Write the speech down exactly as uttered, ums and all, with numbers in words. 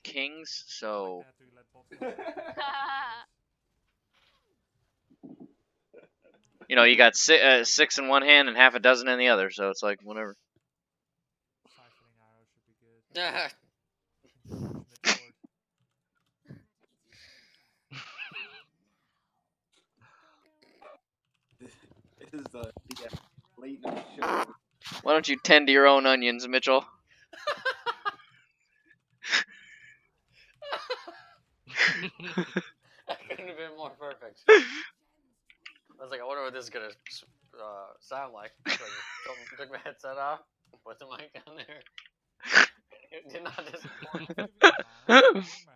kings, so. You know, you got si uh, six in one hand and half a dozen in the other, so it's like whatever. Yeah. This is the, the uh, late night show. Why don't you tend to your own onions, Mitchell? That couldn't have been more perfect. I was like, I wonder what this is gonna uh, sound like. So I just took, took my headset off, put the mic down there. It did not disappoint.